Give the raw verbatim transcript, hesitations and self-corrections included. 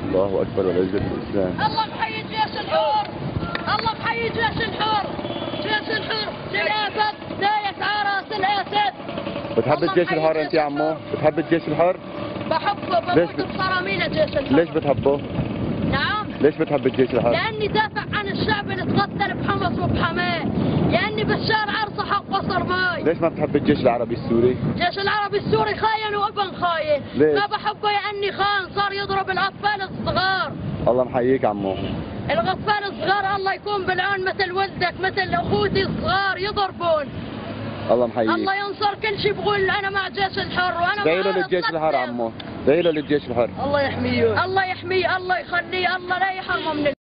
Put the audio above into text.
الله اكبر والعزة الاسلام. الله محيي جيش الحر، الله محيي جيش الحر، جيش الحر للاسد دايس على راس الاسد. بتحب الجيش الحر انت يا عمو؟ بتحب الجيش الحر؟ بحبه، بموت بصراميل الجيش الحر. ليش بتحبه؟ نعم؟ ليش بتحب الجيش الحر؟ لاني دافع عن الشعب اللي تقتل بحمص وبحماه، لاني بشار عرصه حق قصر ماي. ليش ما بتحب الجيش العربي السوري؟ الجيش العربي السوري خاين وابن خاين. ليش؟ ما بحبه لاني خان، صار يضرب الاطفال الصغار. الله محييك عمو. الاطفال الصغار الله يكون بالعون، مثل ولدك مثل اخوتي الصغار يضربون. الله محييك. الله ينصر كل شيء. بقول انا مع جيش الحر وانا ادعي له للجيش الحر عمو، ادعي له للجيش الحر. الله يحميه، الله يحميه، الله يخليه، الله لا يحرمه من